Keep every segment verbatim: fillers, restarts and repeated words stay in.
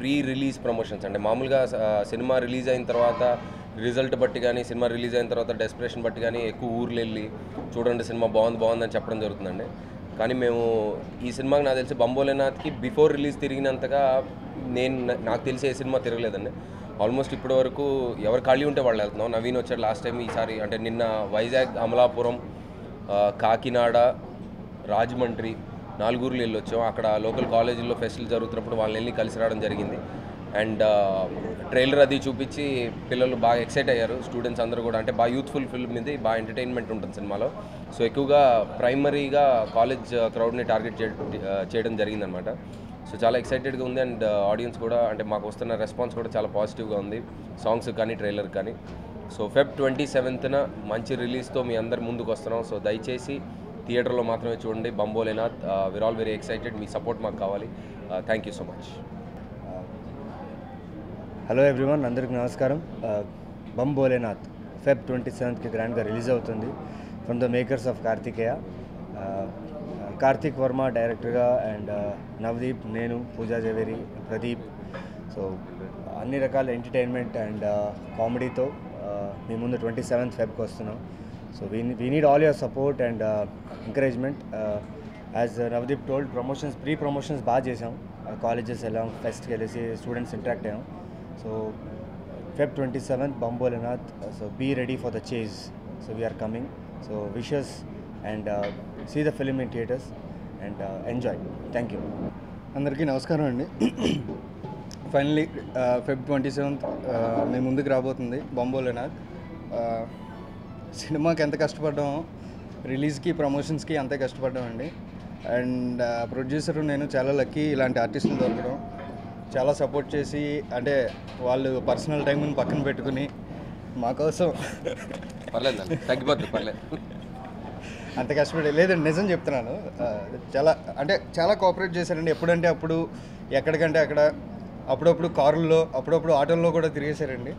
Pre release promotions అంటే మామూలుగా cinema release అయిన తర్వాత రిజల్ట్ బట్టి కానీ సినిమా రిలీజ్ అయిన తర్వాత డెస్పిరేషన్ బట్టి కానీ ఎక్కువ ఊర్లు వెళ్ళి చూడండి సినిమా బాగుంది బాగుందని చెప్పడం జరుగుతుందండి. కానీ మేము ఈ సినిమాకి నాకు తెలిసి బంబోలేనాథ్కి బిఫోర్ రిలీజ్ తిరిగినంతగా నేను నాకు తెలిసి ఏ సినిమా తిరగలేదండి. ఆల్మోస్ట్ ఇప్పటి వరకు ఎవరు ఖాళీ ఉంటే వాళ్ళు వెళ్తున్నాం. నవీన్ వచ్చాడు లాస్ట్ టైం, ఈసారి అంటే నిన్న వైజాగ్, అమలాపురం, కాకినాడ, రాజమండ్రి నాలుగూరులు వెళ్ళి వచ్చాం. అక్కడ లోకల్ కాలేజీల్లో ఫెస్టివల్ జరుగుతున్నప్పుడు వాళ్ళని వెళ్ళి కలిసి రావడం జరిగింది. అండ్ ట్రైలర్ అది చూపించి పిల్లలు బాగా ఎక్సైట్ అయ్యారు. స్టూడెంట్స్ అందరూ కూడా అంటే బాగా యూత్ఫుల్ ఫిల్మ్ ఇది, బాగా ఎంటర్టైన్మెంట్ ఉంటుంది సినిమాలో. సో ఎక్కువగా ప్రైమరీగా కాలేజ్ క్రౌడ్ని టార్గెట్ చేయడం జరిగిందనమాట. సో చాలా ఎక్సైటెడ్గా ఉంది. అండ్ ఆడియన్స్ కూడా అంటే మాకు వస్తున్న రెస్పాన్స్ కూడా చాలా పాజిటివ్గా ఉంది, సాంగ్స్ కానీ ట్రైలర్ కానీ. సో ఫెబ్ ట్వంటీ సెవెంత్న మంచి రిలీజ్తో మీ అందరి ముందుకు వస్తున్నాం. సో దయచేసి థియేటర్లో మాత్రమే చూడండి Bambholenath. We're all very excited, మీ సపోర్ట్ మాకు కావాలి. Thank you so much. Hello everyone, అందరికీ నమస్కారం. బంబోలేనాథ్ ఫెబ్ ట్వంటీ సెవెంత్కి గ్రాండ్గా రిలీజ్ అవుతుంది from the makers of Karthikeya. Karthik Varma డైరెక్టర్గా అండ్ నవదీప్, నేను, పూజా జవేరి, ప్రదీప్. సో అన్ని రకాల ఎంటర్టైన్మెంట్ అండ్ కామెడీతో మీ ముందు ట్వంటీ సెవెంత్ ఫెబ్కి వస్తున్నాం. So we we need all your support and encouragement. As Navdeep told, promotions pre promotions బాగా చేసాం. కాలేజెస్ వెళ్ళాం, ఫెస్ట్కి వెళ్ళేసి స్టూడెంట్స్ ఇంటరాక్ట్ అయ్యాం. So Feb twenty seventh Bambholenath. So be ready for the chase. So we are coming. So wishes and see the film in theatres and enjoy. Thank you. అందరికీ నమస్కారం అండి. Finally Feb twenty seventh మీ ముందుకు రాబోతుంది బంబోలేనాథ్. సినిమాకి ఎంత కష్టపడ్డామో రిలీజ్కి ప్రమోషన్స్కి అంతే కష్టపడ్డామండి. అండ్ ప్రొడ్యూసర్ నేను చాలా లక్కీ ఇలాంటి ఆర్టిస్టులు దొరకడం. చాలా సపోర్ట్ చేసి అంటే వాళ్ళు పర్సనల్ టైంని పక్కన పెట్టుకుని మా కోసం పర్లేదు తగ్గిపోతుంది పర్లేదు అంత కష్టపడి లేదండి, నిజం చెప్తున్నాను. చాలా అంటే చాలా కోఆపరేట్ చేశారండి. ఎప్పుడంటే అప్పుడు, ఎక్కడికంటే అక్కడ, అప్పుడప్పుడు కారుల్లో, అప్పుడప్పుడు ఆటోల్లో కూడా తిరిగేశారండి.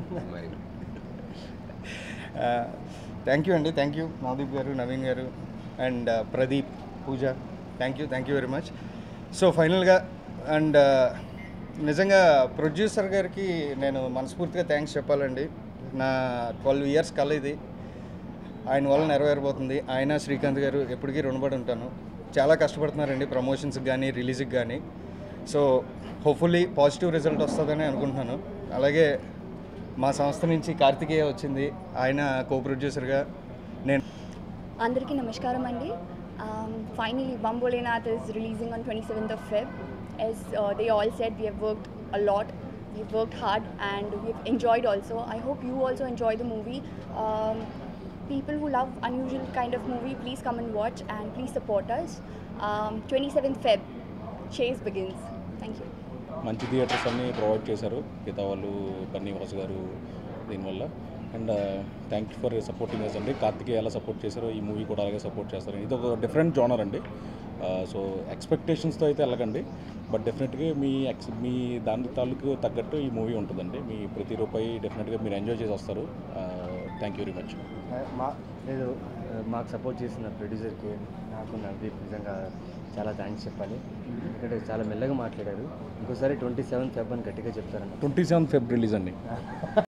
థ్యాంక్ యూ అండి, థ్యాంక్ యూ నవదీప్ గారు, నవీన్ గారు and Pradeep, Pooja. Thank you thank you very much. So ఫైనల్గా అండ్ నిజంగా ప్రొడ్యూసర్ గారికి నేను మనస్ఫూర్తిగా థ్యాంక్స్ చెప్పాలండి. నా ట్వెల్వ్ ఇయర్స్ కల ఇది ఆయన వల్ల నెరవేరబోతుంది. ఆయన, శ్రీకాంత్ గారు ఎప్పటికీ రుణపడి ఉంటాను. చాలా కష్టపడుతున్నారండి ప్రమోషన్స్కి కానీ రిలీజ్కి కానీ. సో హోప్ఫుల్లీ పాజిటివ్ రిజల్ట్ వస్తుందని అనుకుంటున్నాను. అలాగే మా సంస్థ నుంచి కార్తికేయ వచ్చింది, ఆయన కో ప్రొడ్యూసర్గా నేను. అందరికీ నమస్కారం అండి. Finally Bambholenath is releasing on twenty-seventh of Feb. As uh, they all said, we have worked a lot, we've worked hard and we've enjoyed also. I hope you also enjoy the movie. Um, people who love unusual kind of movie, please come and watch and please support us. Um, twenty-seventh Feb, chase begins. Thank you. మంచి theatres అన్నీ provide చేశారు గీతా వాళ్ళు, బన్నీవాస్ గారు దీనివల్ల. And thank you for supporting us అండి. కార్తికేయ ఎలా support చేశారో ఈ మూవీ కూడా అలాగే సపోర్ట్ చేస్తారు. ఇది ఒక డిఫరెంట్ జోనర్ అండి. సో ఎక్స్పెక్టేషన్స్తో అయితే వెళ్ళకండి, బట్ డెఫినెట్గా మీ ఎక్స్ మీ దాని తాలూకు తగ్గట్టు ఈ మూవీ ఉంటుందండి. మీ ప్రతి రూపాయి డెఫినెట్గా మీరు ఎంజాయ్ చేసి వస్తారు. Thank you very much. మా లేదు మాకు సపోర్ట్ చేసిన ప్రొడ్యూసర్కి, నాకు, నవదీప్ నిజంగా చాలా థ్యాంక్స్ చెప్పాలి. ఎందుకంటే చాలా మెల్లగా మాట్లాడారు. ఇంకోసారి ట్వంటీ సెవెంత్ ఫెబ్ అని గట్టిగా చెప్తారన్న. ట్వంటీ సెవెంత్ ఫెబ్ రిలీజ్ అండి.